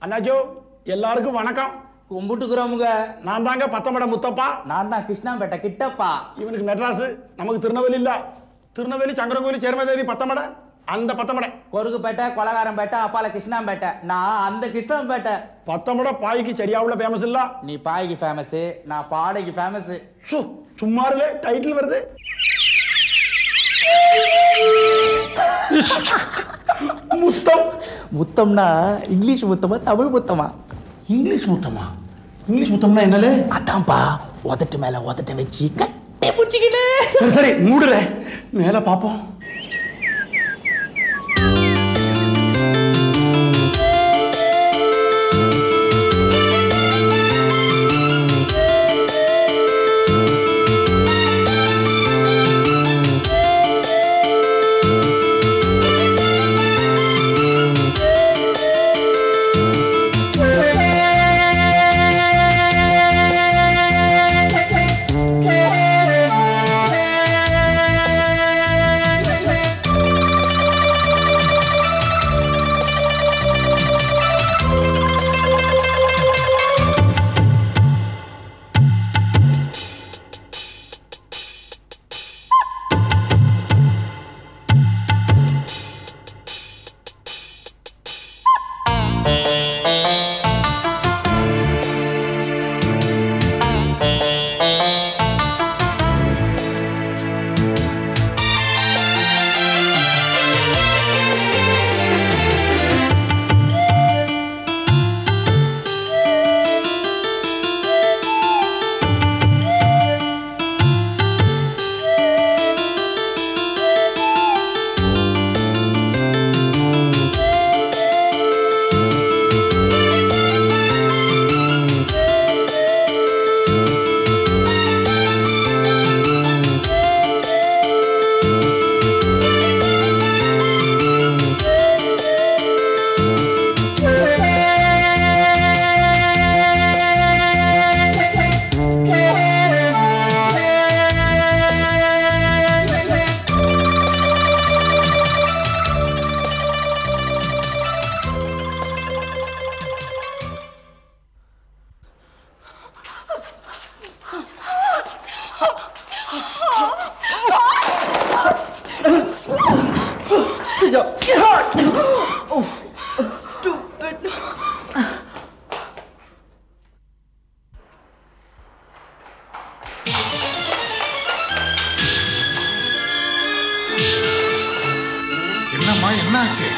அண்ணாஜோ எல்லாருக்கும் வணக்கம். கும்பிட்டுக்கிறோமுங்க. நான் தாங்க பத்தமட முத்தப்பா. நான் தான் கிருஷ்ணாம்பேட்டை கிட்டப்பா. இவனுக்கு மெட்ராஸ், நமக்கு திருநெல்வேலி இல்ல. திருநெல்வேலி சங்கரங்கோயில் சேர்மதேவி பத்தமட, அந்த பத்தமட. கொருக்குப்பேட்டை கொலகாரம்பேட்டை அப்பால கிருஷ்ணாம்பேட்டை. நான் அந்த கிருஷ்ணாம்பேட்டை. பத்தமட பாய்க்கு சரியாவுள்ள ஃபேமஸ் இல்ல. நீ பாய்க்கு ஃபேமஸ், நான் பாடைக்கு ஃபேமஸ். சும்மா இல்ல, டைட்டில் வருது. முத்தம். முத்தம்னா இங்கிலீஷ் முத்தமா தமிழ் முத்தமா? இங்கிலீஷ் முத்தமா? இங்கிலீஷ் முத்தம்னா என்னலே? அதான்ப்பா, உதட்டு மேல உதட்ட வச்சு கட்டி பிடிச்சிக்கிட்டு. சரி சரி மூடுல, மேல பாப்போம். என்னம்மா என்னாச்சு?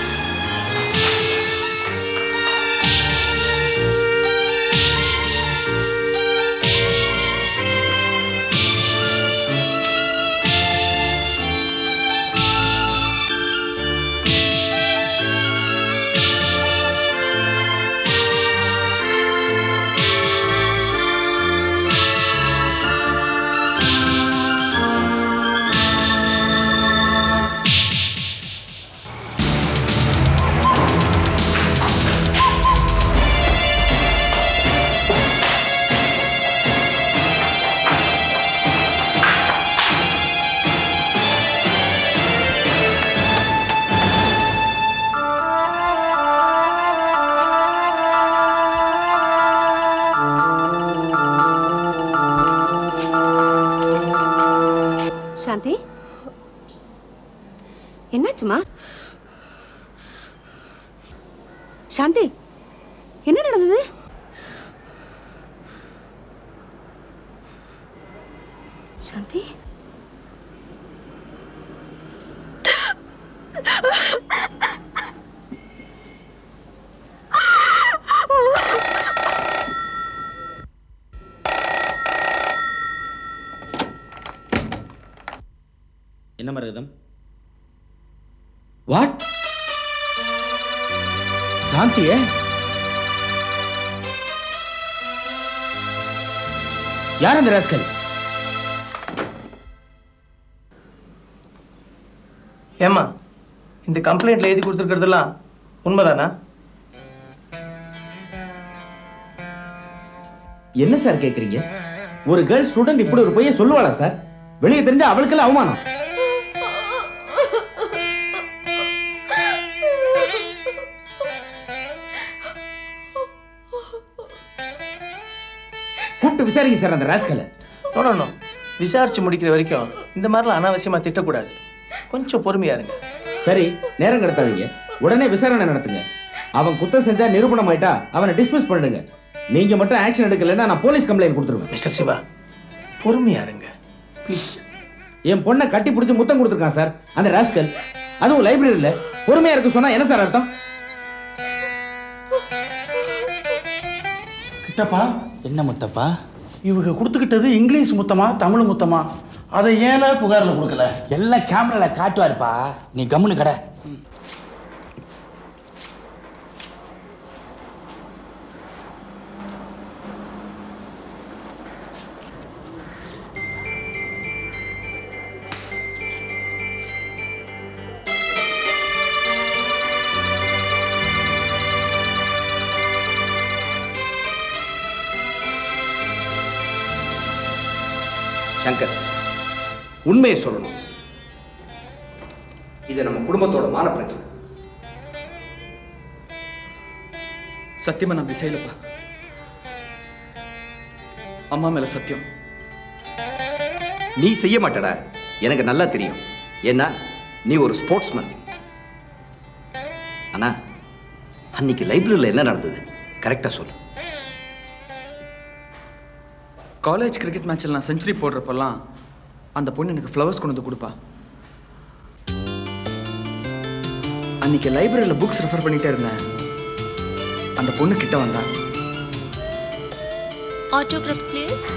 சாந்தி, என்னாச்சுமா? சாந்தி, என்ன நடந்தது? சாந்தி, என்ன மருதம்? வாட்? சாந்தியே? யார் அந்த ராஸ்கல்? ஏம்மா, இந்த கம்ப்ளைண்ட்ல எழுதி கொடுத்துருக்கிறதெல்லாம் உண்மைதானா? என்ன சார் கேக்குறீங்க? ஒரு கேர்ள் ஸ்டூடெண்ட் இப்படி ஒரு பொய்யை சொல்லுவாளா சார்? வெளியே தெரிஞ்சா அவளுக்கெல்லாம் அவமானம். கூப்பிட்டு விசாரிங்க சார் அந்த ராஸ்கலை. நோ விசாரிச்சு முடிக்கிற வரைக்கும் இந்த மாதிரிலாம் அனாவசியமாக திட்டக்கூடாது. கொஞ்சம் பொறுமையா இருங்க. சரி, நேரம் கடத்தாதீங்க, உடனே விசாரணை நடத்துங்க. அவன் குத்தம் செஞ்சா நிரூபணம் ஆயிட்டா அவனை டிஸ்மிஸ் பண்ணுங்க. நீங்க மட்டும் ஆக்ஷன் எடுக்கலைன்னா நான் போலீஸ் கம்ப்ளைண்ட் கொடுத்துருவேன். மிஸ்டர் சிவா, பொறுமையா இருங்க ப்ளீஸ். என் பொண்ணை கட்டி பிடிச்சி முத்தம் கொடுத்துருக்கான் சார் அந்த ராஸ்கல், அதுவும் லைப்ரரியில. பொறுமையா இருக்கு சொன்னா என்ன சார் அர்த்தம்? கிட்டப்பா, என்ன முத்தப்பா? இவங்க கொடுத்துக்கிட்டது இங்கிலீஷ் முத்தமா தமிழ் முத்தமா? அதை ஏல புகாரில் கொடுக்கல? எல்லாம் கேமரால காட்டுவாருப்பா, நீ கம்முனு கடை. சங்கர், உண்மையை சொல்லணும், இது நம்ம குடும்பத்தோட மான பிரச்சனை. சத்தியமா நான் அப்படி செய்யலப்பா. அம்மா மேல சத்தியம். நீ செய்ய மாட்டடா, எனக்கு நல்லா தெரியும். ஏன்னா நீ ஒரு ஸ்போர்ட்ஸ்மேன். ஆனா அன்னைக்கு லைப்ரரியில் என்ன நடந்தது கரெக்டா சொல்லு. காலேஜ் கிரிக்கெட் மேட்சில் நான் செஞ்சுரி போடுறப்பெல்லாம் அந்த பொண்ணு எனக்கு ஃப்ளவர்ஸ் கொண்டு வந்து கொடுப்பா. அன்னைக்கு லைப்ரரியில் புக்ஸ் ரெஃபர் பண்ணிட்டே இருந்தேன். அந்த பொண்ணு கிட்ட வந்தா. Autograph please.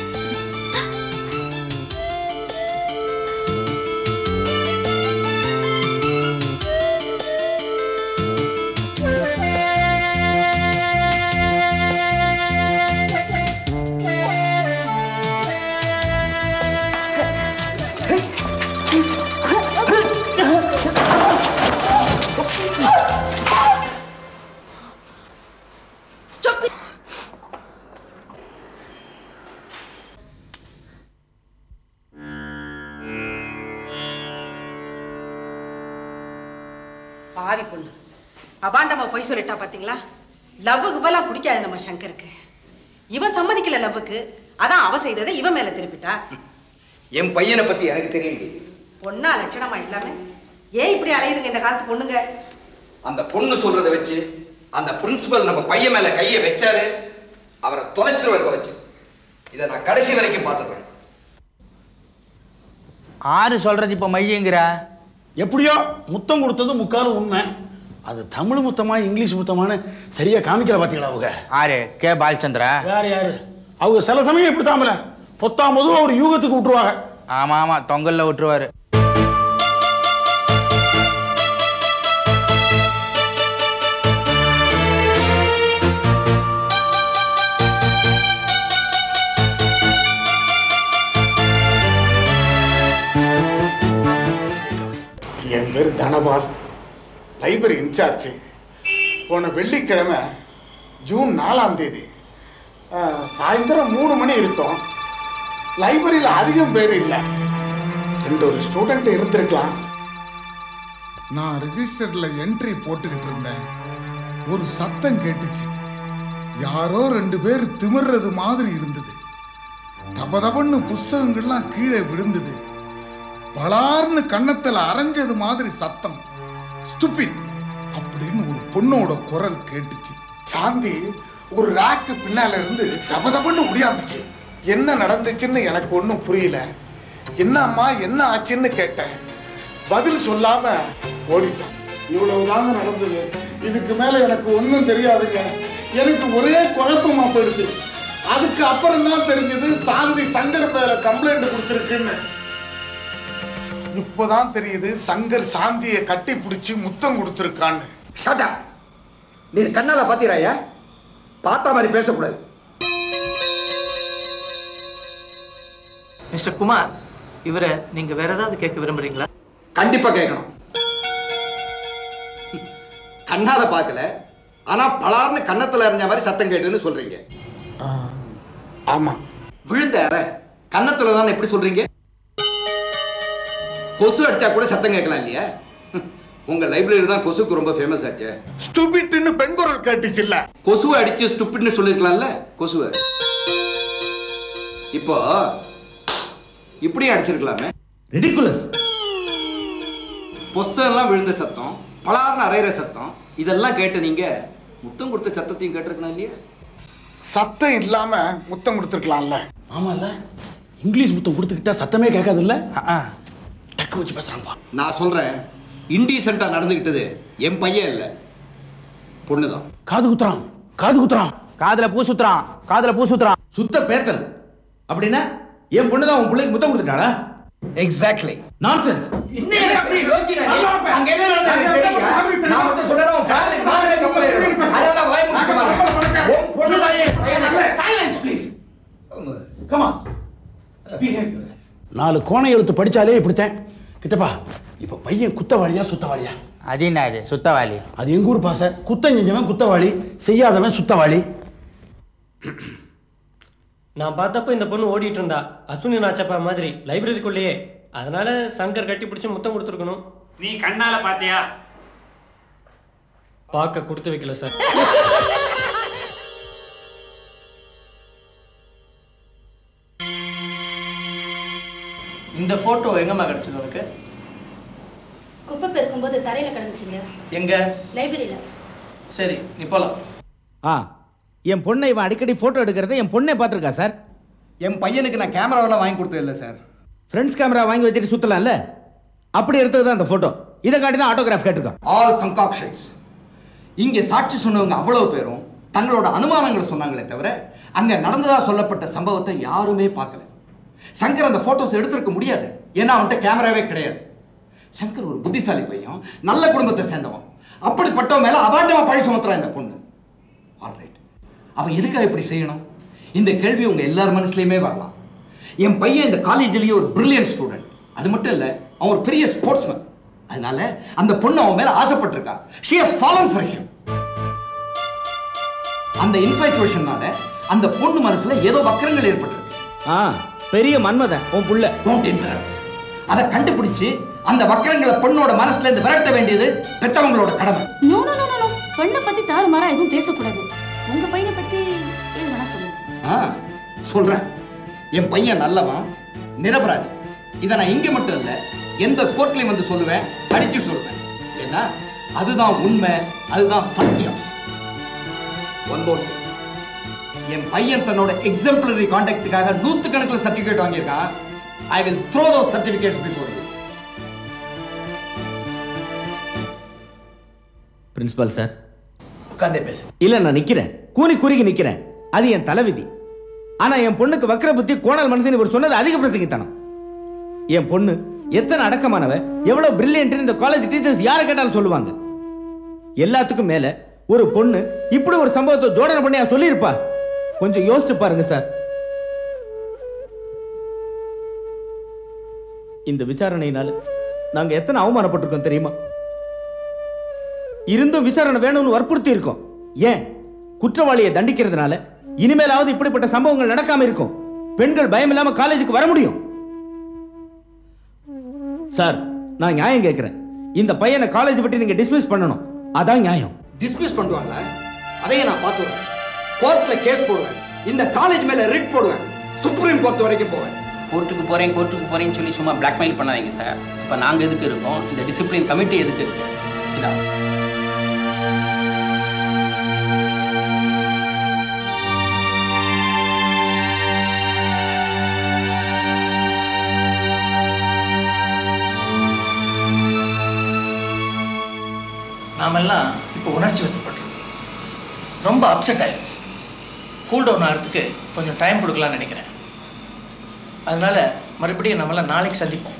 பாவி பொண்ணு அபாண்டமா போய் சொல்லிட்டா பாத்தீங்களா? லவ்வுக்கு இப்பெல்லாம் பிடிக்காது நம்ம சங்கருக்கு. இவன் சம்மதிக்கல லவ்வுக்கு, அதான் அவ செய்ததை இவன் மேல திருப்பிட்டா. என் பையனை பத்தி எனக்கு தெரியும். பொண்ணா லட்சணமா இல்லாம ஏன் இப்படி அலையுதுங்க இந்த காலத்து பொண்ணுங்க? அந்த பொண்ணு சொல்றதை வச்சு அந்த பிரின்சிபல் நம்ம பையன் மேல கையை வச்சாரு, அவரை தொலைச்சு. இதை நான் கடைசி வரைக்கும் பார்த்துப்பேன். ஆறு சொல்றது இப்ப மையங்கிற. எப்படியோ முத்தம் கொடுத்தது முக்காலும் உண்மை. அது தமிழ் முத்தமா இங்கிலீஷ் முத்தமானு சரியா காமிக்கல பாத்தீங்களா? அவங்க ஆறு கே பாலச்சந்திரா. வேற யாரு? அவங்க சில சமயம் இப்படி தாமல பொத்தாம் போதும் அவர் யூகத்துக்கு விட்டுருவாங்க. ஆமா ஆமா, தொங்கல்ல விட்டுருவாரு. என் பேர் தனபால், லைப்ரரி இன்சார்ஜ். போன வெள்ளிக்கிழமை ஜூன் 4ஆம் தேதி சாயந்தரம் 3 மணி இருக்கும். லைப்ரரியில் அதிகம் பேர் இல்லை, 2 ஸ்டூடெண்ட் இருந்திருக்கலாம். நான் ரெஜிஸ்டர்ல என்ட்ரி போட்டுக்கிட்டு இருந்தேன். ஒரு சத்தம் கேட்டுச்சு. யாரோ 2 பேர் திமிர்றது மாதிரி இருந்தது. தபதபன்னு புஸ்தகங்கள்லாம் கீழே விழுந்தது. பலார்னு கன்னத்துல அரைஞ்சது மாதிரி சத்தம். ஸ்டூபிட் அப்படின்னு ஒரு பொண்ணோட குரல் கேட்டுச்சு. சாந்தி ஒரு ராக்கு பின்னால இருந்து தபதபன்னு முடியாந்துச்சு. என்ன நடந்துச்சுன்னு எனக்கு ஒன்றும் புரியல. என்னம்மா என்ன ஆச்சுன்னு கேட்டேன். பதில் சொல்லாம ஓடிட்டான். இவ்வளவுதாங்க நடந்தது. இதுக்கு மேல எனக்கு ஒன்றும் தெரியாதுங்க. எனக்கு ஒரே குழப்பமா போயிடுச்சு. அதுக்கு அப்புறம் தான் தெரிஞ்சது சாந்தி சங்கர் மேல கம்ப்ளைண்ட் கொடுத்துருக்குன்னு. இப்போதான் தெரியுது சங்கர் சாந்தியை கட்டி பிடிச்சி முத்தம் கொடுத்துருக்கான்னு. Shut up. நீ கண்ணால பாத்தீராயா? பார்த்தா மாதிரி பேசக்கூடாது. மிஸ்டர் குமார், இவரை நீங்க வேற ஏதாவது கேட்க விரும்புறீங்களா? கண்டிப்பா கேட்கணும். கண்ணால பார்க்கல, ஆனா பலார்னு கன்னத்துல அறிஞ்ச மாதிரி சத்தம் கேட்டுன்னு சொல்றீங்க. ஆமா, விழுந்த கன்னத்துல தான் எப்படி சொல்றீங்க? கொசு அடிச்சா கூட சத்தம் கேட்கலாம் இல்லையா? உங்க லைப்ரரி தான் கொசுக்கு ரொம்ப ஃபேமஸ் ஆச்சு. ஸ்டூபிட்னு பெண் குரல் கேட்டுச்சுல்ல. கொசுவை அடிச்சு ஸ்டூபிட்னு சொல்லிருக்கலாம்ல. கொசுவை இப்போ இப்படியே அடிச்சிருக்கலாமே. ரிடிகுலஸ். புஸ்தகம்லாம் விழுந்த சத்தம், பலார்னு அரைகிற சத்தம், இதெல்லாம் கேட்டு நீங்க முத்தம் கொடுத்த சத்தத்தையும் கேட்டிருக்கணும் இல்லையா? சத்தம் இல்லாம முத்தம் கொடுத்துருக்கலாம்ல. ஆமாம்ல, இங்கிலீஷ் முத்தம் கொடுத்துக்கிட்டா சத்தமே கேட்காது இல்ல. டக்கு வச்சு பேசுறான்பா. நான் சொல்றேன், இன்டீசென்ட்டா நடந்துக்கிட்டது என் பையன் இல்லை, பொண்ணுதான். காது குத்துறான், காது குத்துறான், காதுல பூ சுத்துறான், காதுல பூ சுத்துறான். சுத்த பேத்தல். அப்படின்னா என் பொண்ணு தான் உன் பிள்ளைக்கு முத்தம் கொடுத்துட்டாளா? எக்ஸாக்ட்லி. நான்சென்ஸ். நாலு கோணை எழுத்து படிச்சாலே இப்படித்தான். கிட்டப்பா, இப்ப பையன் குத்தவாளியா சுத்தவாளியா? அது என்ன இது சுத்தவாளி? அது எங்க ஊர் பாச. குத்தம் செஞ்சவன் குத்தவாளி, செய்யாதவன் சுத்தவாளி. நான் பார்த்தப்ப இந்த பொண்ணு ஓடிட்டு இருந்தா அஸ்வினி நாச்சப்பா மாதிரி லைப்ரரிக்குள்ளேயே. அதனால சங்கர் கட்டி பிடிச்சி முத்தம் கொடுத்துருக்கணும். நீ கண்ணால பாத்தியா? பார்க்க கொடுத்து வைக்கல சார். இந்த போட்டோ எங்கம்மா கிடைச்சது உனக்கு? குப்பை பெருக்கும்போது தரையில கிடந்துச்சுங்க. எங்க? லைப்ரரியில. சரி, நீ போலாம். என் பொண்ணை இவன் அடிக்கடி போட்டோ எடுக்கிறத என் பொண்ணே பார்த்துருக்கா சார். என் பையனுக்கு நான் கேமராவெல்லாம் வாங்கி கொடுத்தது இல்லை சார். ஃப்ரெண்ட்ஸ் கேமரா வாங்கி வச்சுட்டு சுத்தலாம்ல, அப்படி எடுத்தது தான் அந்த போட்டோ. இதை காட்டி தான் ஆட்டோகிராஃப் கேட்டிருக்கான். All concoctions. இங்கே சாட்சி சொன்னவங்க அவ்வளவு பேரும் தங்களோட அனுமானங்களை சொன்னாங்களே தவிர அங்க நடந்ததா சொல்லப்பட்ட சம்பவத்தை யாருமே பார்க்கல. சங்கர் அந்த போட்டோஸ் எடுத்திருக்க முடியாது, ஏன்னா அவன்கிட்ட கேமராவே கிடையாது. சங்கர் ஒரு புத்திசாலி பையன், நல்ல குடும்பத்தை சேர்ந்தவன். அப்படிப்பட்டவன் மேல அபாண்டமா பழி சுமத்துறான் இந்த பொண்ணு. ஆல்ரைட், அவன் எதுக்காக இப்படி செய்யணும்? இந்த கேள்வி உங்க எல்லார் மனசுலயுமே வரலாம். என் பையன் இந்த காலேஜ்லயே ஒரு பிரில்லியன்ட் ஸ்டூடெண்ட். அது மட்டும் இல்ல, அவன் ஒரு பெரிய ஸ்போர்ட்ஸ்மேன். அதனால அந்த பொண்ணு அவன் மேல ஆசைப்பட்டிருக்கா. she has fallen for him. அந்த இன்ஃபேச்சுவேஷனால அந்த பொண்ணு மனசுல ஏதோ வக்கரங்கள் ஏற்பட்டிருக்கு. பெரிய மன்மதன் உன் புள்ள. Don't interrupt. அதை கண்டுபிடிச்சு அந்த வக்கரங்களை பொண்ணோட மனசுல இருந்து விரட்ட வேண்டியது பெத்தவங்களோட கடமை. நோ நோ நோ நோ, பெண்ணை பத்தி தாறுமாறா எதுவும் பேசக்கூடாது. உங்க பையனை பத்தி ஏது வேணா சொல்லுங்க. சொல்றேன். என் பையன் நல்லவன், நிரபராதி. இதை நான் இங்க மட்டும் இல்ல, எந்த கோர்ட்லயும் வந்து சொல்லுவேன், அடிச்சு சொல்றேன். ஏன்னா அதுதான் உண்மை, அதுதான் சத்தியம். என் பையன் தன்னோட எக்ஸாம்பிளரி கான்டாக்டுக்காக 100 கணக்கில் சர்டிபிகேட் வாங்கியிருக்கான். I will throw those certificates before you. Principal sir, உட்கார்ந்தே பேசு. இல்ல நான் நிக்கிறேன், கூனி குறுகி நிக்கிறேன். அது என் தலைவிதி. ஆனா என் பொண்ணுக்கு வக்கர புத்தி, கோணல் மனசுன்னு இவர் சொன்னது அதிக பிரசங்கித்தனம். என் பொண்ணு எத்தனை அடக்கமானவ, எவ்வளவு பிரில்லியன்ட் இந்த காலேஜ் டீச்சர்ஸ் யாரை கேட்டாலும் சொல்லுவாங்க. எல்லாத்துக்கும் மேல ஒரு பொண்ணு இப்படி ஒரு சம்பவத்தை ஜோடனை பண்ணி சொல்லியிருப்பா. கொஞ்சம் யோசிச்சு பாருங்க சார். இந்த விசாரணையினால நாங்க எத்தனை அவமானப்பட்டிருக்கோம் தெரியுமா? இருந்தும் விசாரணை வேணும்னு வற்புறுத்தி இருக்கோம். ஏன்? குற்றவாளியை தண்டிக்கிறதுனால இனிமேலாவது இப்படிப்பட்ட சம்பவங்கள் நடக்காம இருக்கும். பெண்கள் பயம் இல்லாம காலேஜுக்கு வர முடியும். சார், நான் நியாயம் கேட்கிறேன். இந்த பையனை காலேஜ் விட்டு நீங்க டிஸ்மிஸ் பண்ணணும். அதான் நியாயம். டிஸ்மிஸ் பண்ணுவாங்களா? அதையே நான் பார்த்துடுறேன். கோர்ட்ல கேஸ் போடுவேன். இந்த காலேஜ் மேல ரிட் போடுவேன். சுப்ரீம் கோர்ட் வரைக்கும் போவேன். கோர்ட்டுக்கு போறேன்னு சொல்லி சும்மா பிளாக்மெயில் பண்ணாதீங்க சார். இப்போ நாங்க எதுக்கு இருக்கோம்? இந்த டிசிப்ளின் கமிட்டி எதுக்கு இருக்கு? சிடா. நாமெல்லாம் இப்போ உணர்ச்சி வசப்பட்டிருக்கோம். ரொம்ப அப்செட் ஆயிருக்கு. கூல் டவுன் ஆகிறதுக்கு கொஞ்சம் டைம் கொடுக்கலான்னு நினைக்கிறேன். அதனால மறுபடியும் நம்மளாம் நாளைக்கு சந்திப்போம்.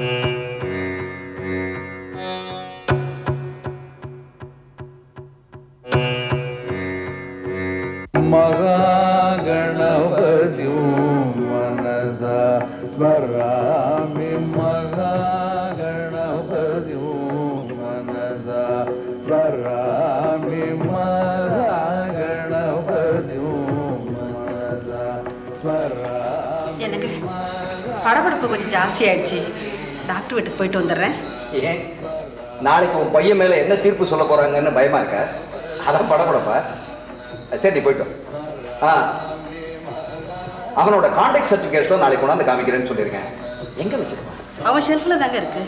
எனக்கு படபடப்பு கொஞ்சம் ஜாஸ்தி ஆயிடுச்சு. டாக்டர் வீட்டுக்கு போயிட்டு வந்துடுறேன். ஏன்? நாளைக்கு உன் பையன் மேல என்ன தீர்ப்பு சொல்ல போறாங்கன்னு பயமா இருக்க? அதான் படபடப்பா. சரி, நீ போயிட்டோம். அவனோட கான்டாக்ட் சர்டிஃபிகேட்ஸ் நாளைக்கு கொண்டாந்து காமிக்கிறேன்னு சொல்லியிருக்கேன். எங்க வச்சிருப்பான்? அவன் ஷெல்ஃப்ல தாங்க இருக்கு.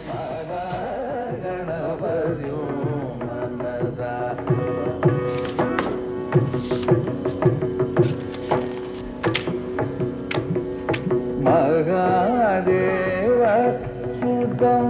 மகாதேவ சுதம்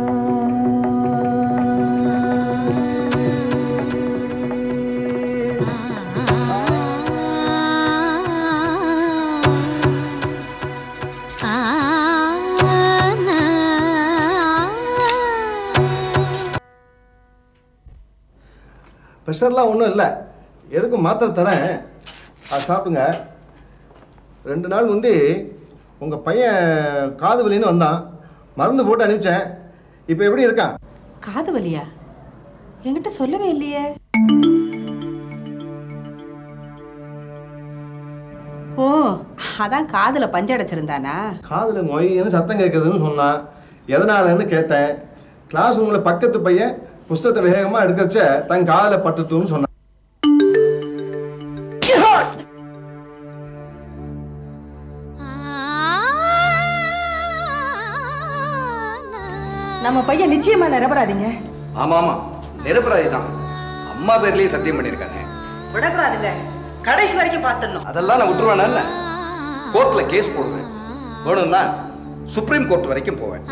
ப்ரெஷர்லாம் ஒன்றும் இல்லை, எதுக்கும் மாத்திரை தரேன், அது சாப்பிடுங்க. 2 நாள் முந்தி உங்கள் பையன் காது வலின்னு வந்தான், மருந்து போட்டு அனுப்பிச்சேன். இப்போ எப்படி இருக்கான்? காது வலியா? என்கிட்ட சொல்லவே இல்லையே. ஓ, அதான் காதுல பஞ்சடைச்சிருந்தானா? காதுல மொய்ன்னு சத்தம் கேட்குதுன்னு சொன்னான். எதனாலன்னு கேட்டேன். கிளாஸ் ரூமில் பக்கத்து பையன் புஸ்தகத்தை வேகமாக எடுக்கிறச்ச தன் காதில் பட்டுத்துன்னு சொன்னான். நம்ம பையன் நிச்சயமா நிரபராதிங்க. ஆமா ஆமா, நிரபராதி தான். அம்மா பேர்லயே சத்தியம் பண்ணியிருக்காங்க. விடக்கூடாதுங்க, கடைசி வரைக்கும் பார்த்துடணும். அதெல்லாம் நான் விட்டுருவேன். கோர்ட்ல கேஸ் போடுவேன், வேணும்னா சுப்ரீம் கோர்ட் வரைக்கும் போவேன்.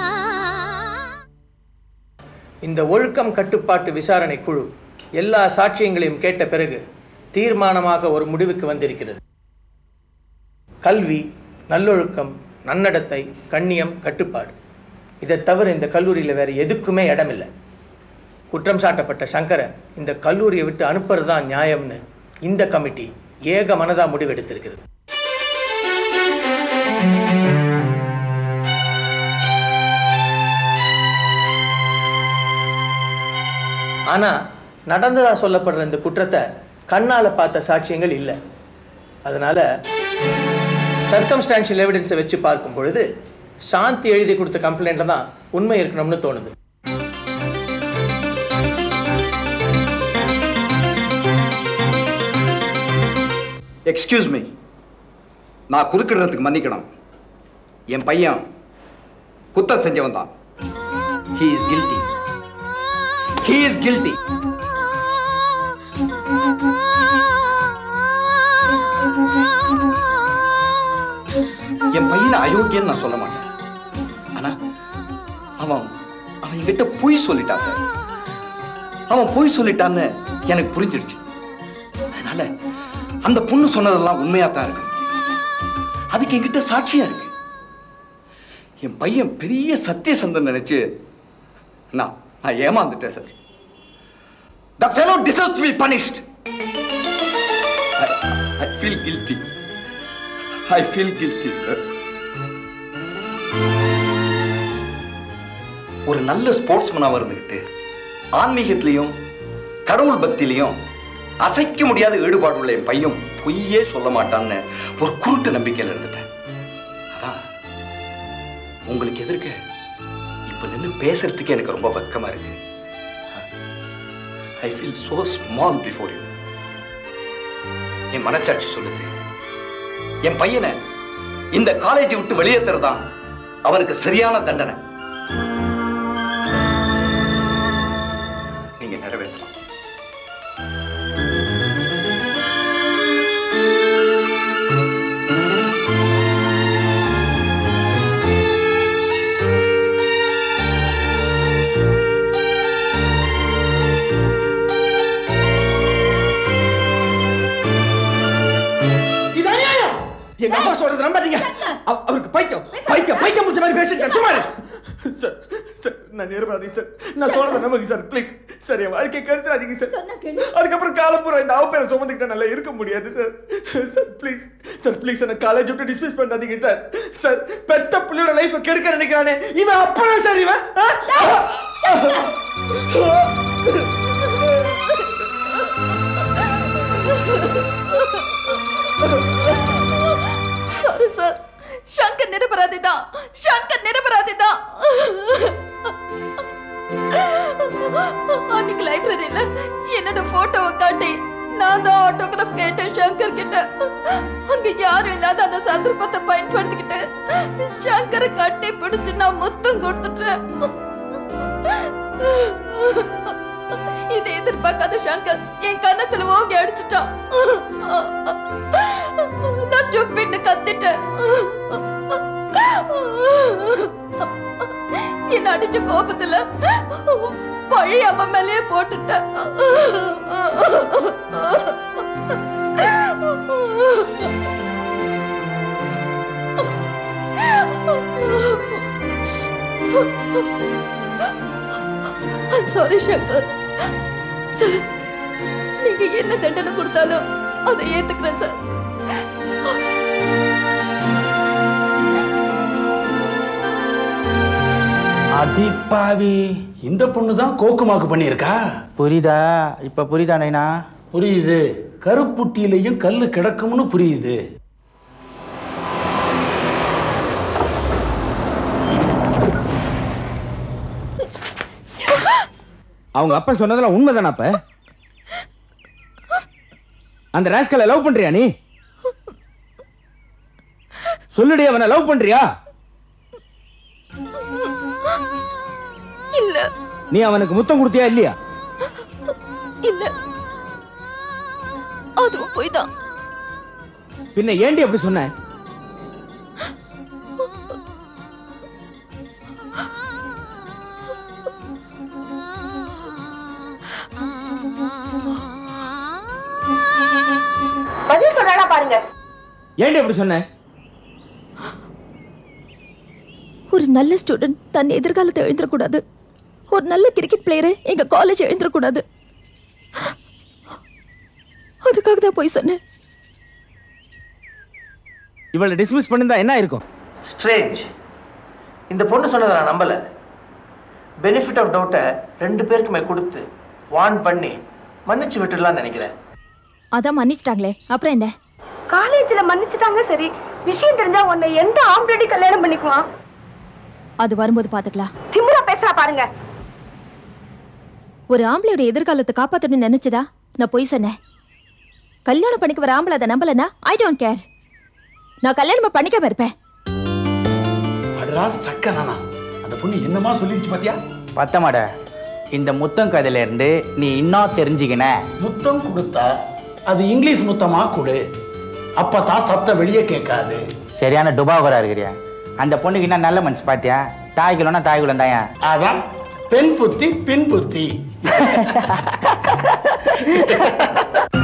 இந்த ஒழுக்கம் கட்டுப்பாட்டு விசாரணை குழு எல்லா சாட்சியங்களையும் கேட்ட பிறகு தீர்மானமாக ஒரு முடிவுக்கு வந்திருக்கிறது. கல்வி, நல்லொழுக்கம், நன்னடத்தை, கண்ணியம், கட்டுப்பாடு, இதை தவிர இந்த கல்லூரியில் வேறு எதுக்குமே இடமில்லை. குற்றம் சாட்டப்பட்ட சங்கரை இந்த கல்லூரியை விட்டு அனுப்புறது தான் நியாயம்னு இந்த கமிட்டி ஏக மனதா முடிவெடுத்திருக்கிறது. ஆனால் நடந்ததா சொல்லப்படுற இந்த குற்றத்தை கண்ணால் பார்த்த சாட்சியங்கள் இல்லை. அதனால் சர்க்கம்ஸ்டான்ஷியல் எவிடன்ஸை வச்சு பார்க்கும் பொழுது சாந்தி எழுதி கொடுத்த கம்ப்ளைண்ட்டில் தான் உண்மை இருக்கணும்னு தோணுது. எக்ஸ்கியூஸ் மீ, நான் குறுக்கிடுறதுக்கு மன்னிக்கணும். என் பையன் குத்தம் செஞ்சவன் தான். He is guilty. He is guilty. என் பையனை அயோக்கியன்னு நான் சொல்ல மாட்டேன். ஆனா அவன் என்கிட்ட பொய் சொல்லிட்டான் சார். அவன் பொய் சொல்லிட்டான்னு எனக்கு புரிஞ்சிடுச்சு. அதனால அந்த பொண்ணு சொன்னதெல்லாம் உண்மையா தான் இருக்கு. அதுக்கு என்கிட்ட சாட்சியா இருக்கு. என் பையன் பெரிய சத்தியசந்தன் நினைச்சு நான் ஏமாந்துட்டேன் sir. The fellow deserves to be punished. I feel guilty. I feel guilty, sir. ஒரு நல்ல ஸ்போர்ட்ஸ்மனாக இருந்துக்கிட்டு ஆன்மீகத்திலையும் கடவுள் பக்தியிலையும் அசைக்க முடியாத ஈடுபாடு உள்ள என் பையன் பொய்யே சொல்ல மாட்டான்னு ஒரு குருட்டு நம்பிக்கையில் இருந்துட்டேன். அதான் உங்களுக்கு எதிர்க்க இப்ப நின்று பேசுறதுக்கு எனக்கு ரொம்ப வெக்கமா இருக்கு. I feel so small before you. என் மனச்சாட்சி சொல்லுது, என் பையனை இந்த காலேஜை விட்டு வெளியேற்றுறதான் அவனுக்கு சரியான தண்டனை. நீங்க நிறைவேற்றலாம். எங்க அம்மா சொல்றது நம்பாதீங்க. அவருக்கு பைத்தியம் பைத்தியம் பைத்தியம் முடிச்ச மாதிரி பேசிட்டு சும்மா சார். சார் நான் நிரபராதி சார். நான் சொல்றத நம்புங்க சார், ப்ளீஸ் சார். என் வாழ்க்கை கெடுத்துறாதீங்க சார். அதுக்கப்புறம் காலம்பூரா இந்த அவப்பேரை சுமந்துக்கிட்ட நல்லா இருக்க முடியாது sir. Sir please sir, please என்ன காலேஜ் விட்டு டிஸ்மிஸ் பண்ணாதீங்க சார். சார் பெத்த பிள்ளையோட லைஃபை கெடுக்க நினைக்கிறானே இவன் அப்பனா சார் இவன். சாரி சார், சங்கர் நிரபராதி தான். சங்கர் நிரபராதி தான். அன்னைக்கு லைப்ரரியில என்னோட போட்டோவை காட்டி நான் தான் ஆட்டோகிராஃப் கேட்டேன் சங்கர் கிட்ட. அங்க யாரும் இல்லாத அந்த சந்தர்ப்பத்தை பயன்படுத்திக்கிட்டு சங்கரை கட்டி பிடிச்சு நான் முத்தம் கொடுத்துட்டேன். இதை எதிர்பார்க்காத சங்கர் என் கன்னத்துல ஓங்கி அடிச்சுட்டான். நான் ஸ்டூபிட்னு கத்திட்டேன். என்ன அடிச்ச கோபத்துல பழைய அம்மா மேலேயே போட்டுட்டேன். சாரி சங்கர். சார், நீங்க என்ன தண்டனை கொடுத்தாலும் அதை ஏத்துக்கிறேன் சார். அடிப்பாவி, இந்த பொண்ணு தான் கோக்குமாக்கு பண்ணியிருக்கா. புரியுதா? இப்ப புரியுதா நைனா? புரியுது. கருப்புட்டியிலையும் கல்லு கிடக்கும்னு புரியுது. அவங்க அப்பா சொன்னதெல்லாம் உண்மைதானா? அப்ப அந்த ராஸ்கலை லவ் பண்றியா நீ? சொல்லுடி, அவனை லவ் பண்றியா? இல்ல. நீ அவனுக்கு முத்தம் கொடுத்தியா இல்லையா? இல்ல, அதுவும் போய் தான். பின்ன ஏண்டி அப்படி சொன்ன? பதில் சொல்றா பாருங்க. ஏண்டி அப்படி சொன்ன? ஒரு நல்ல ஸ்டூடெண்ட் தன் எதிர்காலத்தை எழுந்திரக்கூடாது. ஒரு நல்ல கிரிக்கெட் பிளேயரை எங்க காலேஜ் எழுந்திரக்கூடாது. அதுக்காக தான் போய் சொன்னேன். இவளை டிஸ்மிஸ் பண்ணிருந்தா என்ன இருக்கும்? ஸ்ட்ரேஞ்ச். இந்த பொண்ணு சொன்னதை நான் நம்பலை. பெனிஃபிட் ஆஃப் டவுட்டை 2 பேருக்குமே கொடுத்து வார்ன் பண்ணி மன்னிச்சு விட்டுடலாம்னு நினைக்கிறேன். அதான் மன்னிச்சிட்டாங்களே, அப்புறம் என்ன? காலேஜ்ல மன்னிச்சிட்டாங்க சரி, விஷயம் தெரிஞ்சா உன்னை எந்த ஆம்பளடி கல்யாணம் பண்ணிக்குவான்? அது வரும்போது பாத்துக்கலாம். திமிரா பேசுறா பாருங்க. ஒரு ஆம்பளையோட எதிர்காலத்தை காப்பாற்றணும்னு நினைச்சதா நான் போய் சொன்னேன். கல்யாணம் பண்ணிக்க வர ஆம்பளை அதை நம்பலன்னா ஐ டோன்ட் கேர். நான் கல்யாணம் பண்ணிக்காம இருப்பேன். அடரா சக்கனானா, அந்த பொண்ணு என்னமா சொல்லிருச்சு பாத்தியா? பத்தமாட, இந்த முத்தம் கதையில இருந்து நீ இன்னும் தெரிஞ்சுக்கின. முத்தம் கொடுத்தா அது இங்கிலீஷ் முத்தமா கொடு, அப்பதான் சத்தம் வெளியே கேட்காது. சரியான டுபாகரா இருக்கிறியா? அந்த பொண்ணுக்கு என்ன நல்ல மனசு பாத்தியா? தாய்க்குள்ளனா தாய்க்குள்ள தாயா? அதான் பெண் புத்தி பின் புத்தி.